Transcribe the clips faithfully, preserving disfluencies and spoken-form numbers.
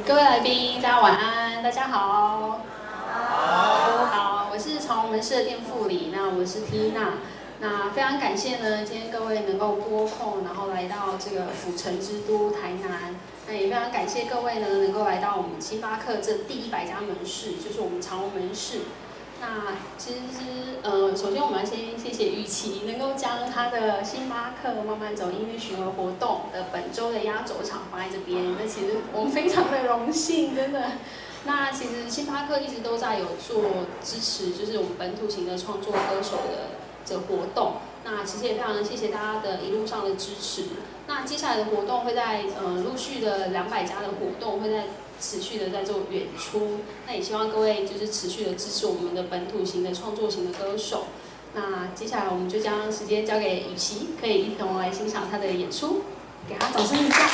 各位来宾，大家晚安，大家好。好，好，我是长荣门市的店副理，那我是 Tina。那非常感谢呢，今天各位能够拨空，然后来到这个府城之都台南。那也非常感谢各位呢，能够来到我们星巴克这第一百家门市，就是我们长荣门市。那其实是呃，首先我们要先谢谢雨琦能够将他的星巴克慢慢走音乐巡回活动的本周的压轴场放在这边，那其实我们非常的荣幸，真的。那其实星巴克一直都在有做支持，就是我们本土型的创作歌手的这个活动。那其实也非常谢谢大家的一路上的支持。那接下来的活动会在呃陆续的两百家的活动会在持续的在做演出。那也希望各位就是持续的支持我们的本土型的创作型的歌手。那接下来我们就将时间交给雨琦，可以一同来欣赏他的演出，给他掌声一下。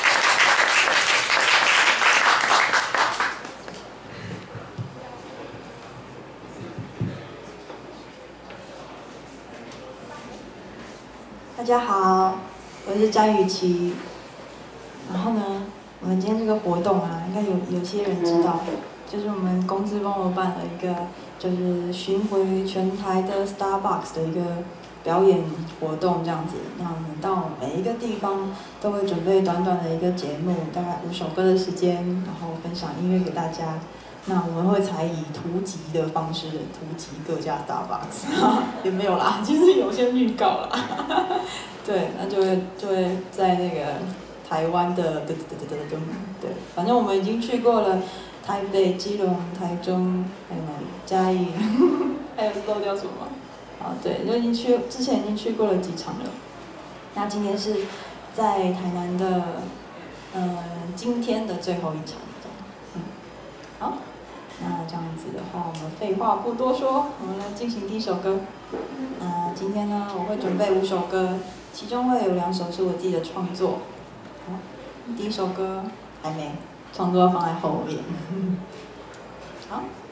大家好，我是张雨琦。然后呢，我们今天这个活动啊，应该有有些人知道，就是我们公司帮我办了一个，就是巡回全台的 Starbucks 的一个表演活动这样子。那我们到每一个地方都会准备短短的一个节目，大概五首歌的时间，然后分享音乐给大家。那我们会采以图集的方式，图集各家 Starbucks 也没有啦，就是有些预告啦。对，那就会就会在那个台湾的对对对对对对，反正我们已经去过了台北、基隆、台中，还有哪里？嘉义，还有漏掉什么？啊，对，就已经去，之前已经去过了几场了。那今天是在台南的，呃，今天的最后一场，嗯，好。那这样子的话，我们废话不多说，我们来进行第一首歌。那今天呢，我会准备五首歌，其中会有两首是我自己的创作。好，第一首歌还没，创作要放在后面。好。